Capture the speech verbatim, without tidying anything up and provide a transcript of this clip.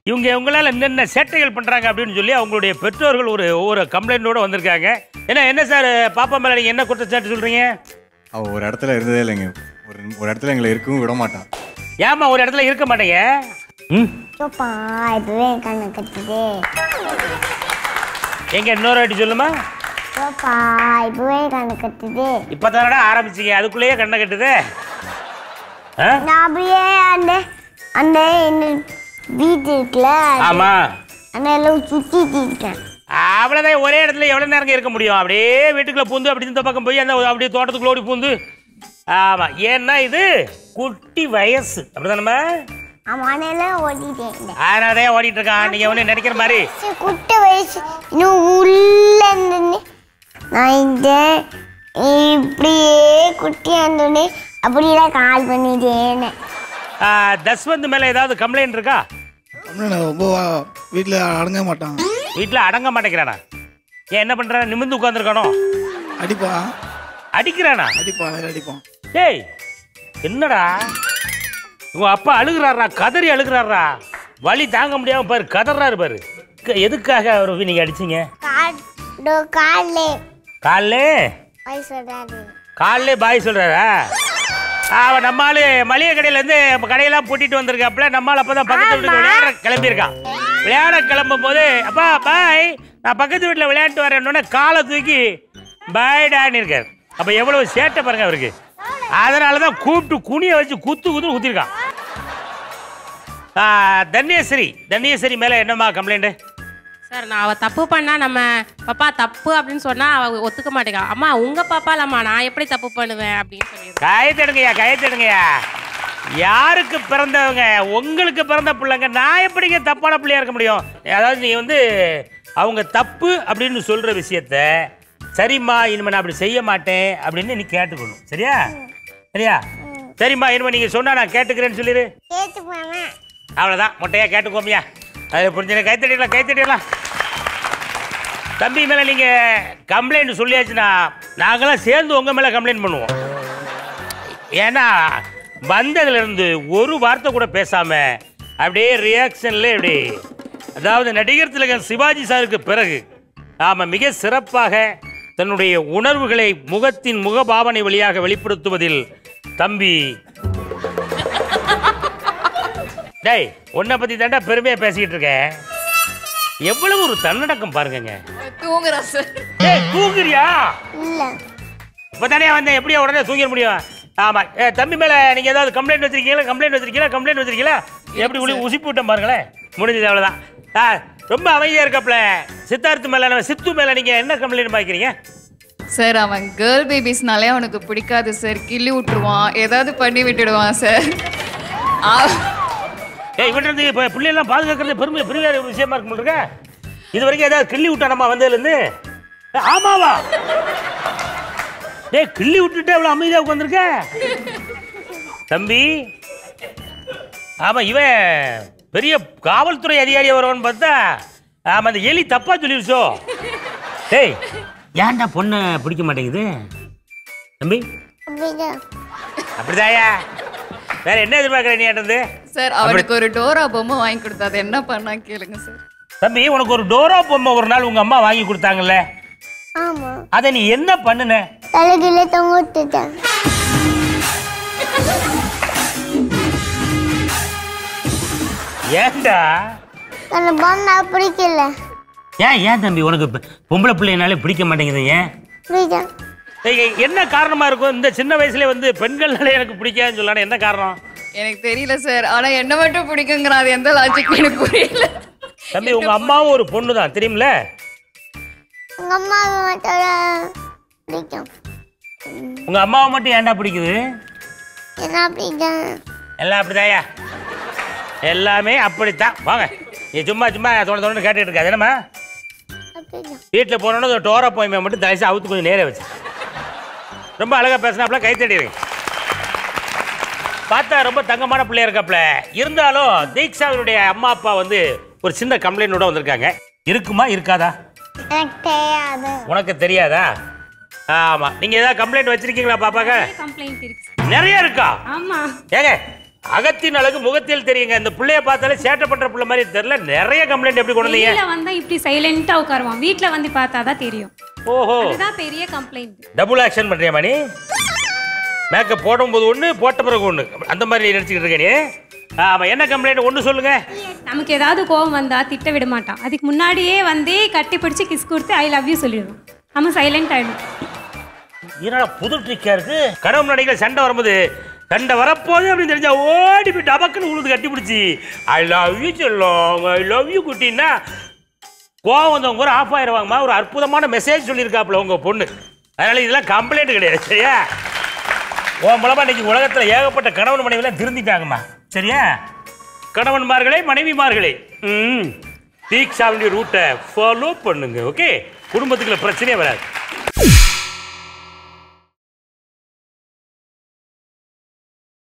இவங்க இவங்களால என்னென்ன சேட்டைகள் பண்ணுறாங்க அப்படின்னு சொல்லி அவங்களுடைய பெற்றோர்கள் ஒரு ஒவ்வொரு கம்ப்ளைண்ட்டோடு வந்திருக்காங்க. ஏன்னா என்ன சார் பாப்பா மேலே நீங்கள் என்ன குற்றச்சாட்டு சொல்கிறீங்க? அவள் ஒரு இடத்துல இருந்ததே இல்லைங்க. ஒரு ஒரு இடத்துல எங்களை இருக்கவும் விட மாட்டான். ஏமா ஒரு இடத்துல இருக்க மாட்டேங்க? ம் இப்பவே கண்ணு கட்டுது. எங்க இன்னொரு வாட்டி சொல்லுமா? இப்பவே கண்ணு கட்டுது. இப்போ தானடா ஆரம்பிச்சிங்க, அதுக்குள்ளேயே கண்ணை கட்டுது. நான் அப்படியே அந்த அந்த வீட்டு இருக்குல்ல, ஆமா அந்த எல்லாம் சுத்திட்டு இருக்கேன். அவ்வளோதான். ஒரே இடத்துல எவ்வளோ நேரம் இருக்க முடியும்? அப்படியே வீட்டுக்குள்ளே பூந்து அப்படி இந்த பக்கம் போய் அந்த அப்படியே தோட்டத்துக்குள்ள ஓடி பூந்து. ஆமாம், ஏன்னா இது குட்டி வயசு அப்படிதானம்மா? அதனாலதான் ஓடிட்டு இருக்கான். நீங்க ஒண்ணு நினைக்கிற மாதிரி குட்டி வயசு இன்னும் உள்ள இருந்து நான் இந்த இப்படியே குட்டியா இருந்தோடனே அப்படியெல்லாம் கால் பண்ணிட்டேன்னு. தஸ்வந்த் மேல ஏதாவது கம்ப்ளைண்ட் இருக்கா? ரொம்ப வீட்டில் அடங்க மாட்டான். வீட்டில் அடங்க மாட்டேங்கிறானா? ஏன் என்ன பண்றான்? நிமிர்ந்து உட்காந்துருக்கானோ? அடிப்பா. அடிக்கிறானா? அடிப்பான் அடிப்பான். ஏய் என்னடா உங்க அப்பா அழுகுறாரா? கதறி அழுகுறாரா? வலி தாங்க முடியாம பாரு கதறாரு பாரு. எதுக்காக அவர் நீங்க அடிச்சீங்க? காலே காலே பாய் சொல்றாரு. காலே பாய் சொல்றாரா? அவன் நம்மால் மளிகை கடையிலேருந்து கடையெல்லாம் பூட்டிட்டு வந்திருக்காப்புல. நம்மால் அப்போ தான் பக்கத்து வீட்டுக்கு விளையாட கிளம்பியிருக்கான். விளையாட கிளம்பும் போது அப்பா பாய் நான் பக்கத்து வீட்டில் விளையாட்டு வரேன்னொன்னே காலை தூக்கி பாய்டான்னு இருக்கார். அப்போ எவ்வளோ சேட்டை பாருங்க அவருக்கு. அதனால தான் கூப்பிட்டு குனியை வச்சு குத்து குத்து குத்திருக்கான். தன்யஸ்ரீ தன்யஸ்ரீ மேலே என்னம்மா கம்ப்ளைண்ட்டு? சார் நான் அவள் தப்பு பண்ணா நம்ம பாப்பா தப்பு அப்படின்னு சொன்னால் அவள் ஒத்துக்க மாட்டேங்க. அம்மா உங்கள் பாப்பா இல்லம்மா, நான் எப்படி தப்பு பண்ணுவேன் அப்படின்னு சொல்லி. கயத்தெடுங்கய்யா கயத்தெடுங்கய்யா. யாருக்கு பிறந்தவங்க? உங்களுக்கு பிறந்த பிள்ளைங்க. நான் எப்படிங்க தப்பான பிள்ளையா இருக்க முடியும்? அதாவது நீ வந்து அவங்க தப்பு அப்படின்னு சொல்கிற விஷயத்த சரிம்மா இனிமேல் நான் அப்படி செய்ய மாட்டேன் அப்படின்னு நீ கேட்டுக்கணும். சரியா? சரியா? சரிம்மா இனிமேல் நீங்கள் சொன்னால் நான் கேட்டுக்கிறேன்னு சொல்லிடு. அவ்வளோதான், மொட்டையா கேட்டுக்கோமியா. அது புரிஞ்சுங்க. கைத்தட்டிடலாம் கைத்தட்டிடலாம். தம்பி மேலே நீங்கள் கம்ப்ளைண்ட் சொல்லியாச்சுன்னா நாங்களாம் சேர்ந்து உங்கள் மேலே கம்ப்ளைண்ட் பண்ணுவோம். ஏன்னா வந்ததுலேருந்து ஒரு வார்த்தை கூட பேசாமல் அப்படியே ரியாக்ஷனில் இப்படி, அதாவது நடிகர் திலகம் சிவாஜி சாருக்கு பிறகு ஆமாம் மிக சிறப்பாக தன்னுடைய உணர்வுகளை முகத்தின் முகபாவனை வழியாக வெளிப்படுத்துவதில் தம்பி டேய் உன்னை பற்றி தாண்டா பெருமையாக பேசிக்கிட்டு இருக்கேன். எவ்வளவு ஒரு தன்னடக்கம் பாருங்க. தூங்குறா சார். ஏய் தூங்குறியா? இப்போ தானே வந்தேன், எப்படியா உடனே தூங்கிட முடியும்? ஆமாம். ஏ தம்பி மேலே நீங்கள் ஏதாவது கம்ப்ளைண்ட் வச்சிருக்கீங்களா? கம்ப்ளைண்ட் வச்சிருக்கீங்களா? கம்ப்ளைண்ட் வச்சிருக்கீங்களா? எப்படி உள்ள உசிப்பு விட்டோம் பாருங்களேன். முடிஞ்சது அவ்வளோதான். ஆ ரொம்ப அமைதியாக இருக்கப்பல. சித்தார்த்து மேலே நம்ம சித்து மேலே நீங்கள் என்ன கம்ப்ளைண்ட் பாய்க்கிறீங்க? சார் அவன் கேர்ள் பேபிஸ்னாலே அவனுக்கு பிடிக்காது சார். கிள்ளி விட்டுருவான், ஏதாவது பண்ணி விட்டுடுவான் சார். ஏய் இவன்றது இப்போ பிள்ளையெல்லாம் பாதுகாக்கிறது பெருமை பெரிய விஷயமா இருக்க முடியுங்க. இது வரைக்கும் ஏதாவது கிள்ளி விட்டானம்மா வந்ததுலேருந்து? ஆமாவா? டே கிள்ளி விட்டுட்டு அவ்வளோ அமைதியாக உட்காந்துருக்க தம்பி. ஆமாம் இவன் பெரிய காவல்துறை அதிகாரியாக வருவான்னு பார்த்தா ஆமாம் அந்த எலி தப்பாக சொல்லிடுச்சோ. டேய் ஏன்டா பொண்ணை பிடிக்க மாட்டேங்குது தம்பி? அப்படிதாயா? வேற என்ன எதிர்பார்க்குற நீ ஏட்டது? சார் அவனுக்கு ஒரு டோரா பொம்மை வாங்கி கொடுத்தா அது என்ன பண்ணா கேளுங்க சார். தம்பி உனக்கு ஒரு டோரா பொம்மை ஒரு நாள் உங்க அம்மா வாங்கி கொடுத்தாங்கல்ல, அதை நீ என்ன பண்ணுன? தலைகில தொங்க விட்டுட்டேன். ஏன்டா? அந்த பொம்மை பிடிக்கல. ஏன் ஏன் தம்பி உனக்கு பொம்பளை பிள்ளைனாலே பிடிக்க மாட்டேங்குது? ஏன் என்ன காரணமா இருக்கும்? இந்த சின்ன வயசுல வந்து பெண்கள்னாலே எனக்கு பிடிக்காதுன்னு சொல்லலாம், என்ன காரணம்? எனக்கு தெரியல சார். ஆனா என்ன மட்டும் பிடிக்குங்கிற அது எந்த லாஜிக் எனக்கு புரியல. தம்பி உங்க அம்மாவும் ஒரு பொண்ணு தான் தெரியுமில? உங்க அம்மாவை மட்டும் பிடிக்கும். உங்க அம்மாவை மட்டும் ஏன்டா பிடிக்குது? என்ன பிடிக்கும்? எல்லாம் அப்படிதாயா? எல்லாமே அப்படித்தான். வாங்க நீ சும்மா சும்மா தோண தோணு கேட்டுட்டு இருக்காது. என்னம்மா வீட்டில் போனோன்னு ஒரு டோரா போய்மை மட்டும் தயவுசு அவுத்து கொஞ்சம் நேரே வச்சு. ரொம்ப அழகாக பேசினாப்புல கை தட்டிடுங்க. பார்த்தா ரொம்ப தங்கமான பிள்ளையா இருக்காப்புல. இருந்தாலும் தீக்ஷாவினுடைய அம்மா அப்பா வந்து ஒரு சின்ன கம்ப்ளைண்டோட வந்திருக்காங்க. இருக்குமா இருக்காதா? எனக்கு தெரியாது. உனக்கு தெரியாதா? ஆமாம். நீங்கள் ஏதாவது கம்ப்ளைண்ட் வச்சிருக்கீங்களா பாப்பாங்க? கம்ப்ளைண்ட் இருக்கு. நிறைய இருக்கா? ஆமாம். ஏங்க அகத்தின் அழகு முகத்தில் தெரியுங்க. இந்த பிள்ளைய பார்த்தாலே சேட்டை பண்ற பிள்ளை மாதிரி தெரியல. நிறைய கம்ப்ளைண்ட் எப்படி கொண்டு வந்தீங்க? வீட்ல வந்தா இப்படி சைலண்டா உட்காருவான். வீட்ல வந்து பார்த்தாதான் தெரியும். ஓஹோ, அதுதான் பெரிய கம்ப்ளைண்ட். டபுள் ஆக்ஷன் பண்றியா மணி? மேக்கப் போடும்போது ஒண்ணு, போட்ட பிறகு ஒண்ணு, அந்த மாதிரி நினைச்சிட்டு இருக்க நீ. ஆமா, என்ன கம்ப்ளைண்ட் ஒண்ணு சொல்லுங்க. நமக்கு ஏதாவது கோவம் வந்தா திட்ட விட மாட்டான். அதுக்கு முன்னாடியே வந்து கட்டி பிடிச்சி கிஸ் கொடுத்து ஐ லவ் யூ சொல்லிடுவோம். நம்ம சைலண்ட் ஆயிடும். என்னடா புது ட்ரிக்கா இருக்கு. கனவு நடிகை சண்டை வரும்போது சண்டை வரப்போகுது அப்படின்னு தெரிஞ்சா ஓடி போய் டபக்குன்னு உழுது கட்டி பிடிச்சி ஐ லவ் யூ சொல்லும், ஐ லவ் யூ குட்டின்னா கோவம் வந்தவங்க கூட ஆஃப் ஆயிடுவாங்கம்மா. ஒரு அற்புதமான மெசேஜ் சொல்லியிருக்காப்புல உங்க பொண்ணு. அதனால இதெல்லாம் கம்ப்ளைண்ட் கிடையாது. சரியா? உன் மூலமா இன்னைக்கு உலகத்துல ஏகப்பட்ட கணவன் மனைவிலாம் திருந்திட்டாங்கம்மா. சரியா? கணவன்மார்களே, மனைவிமார்களே, ம் தீக்ஷாவுடைய ரூட்டை ஃபாலோ பண்ணுங்க. ஓகே, குடும்பத்துக்குள்ள பிரச்சனையே வராது.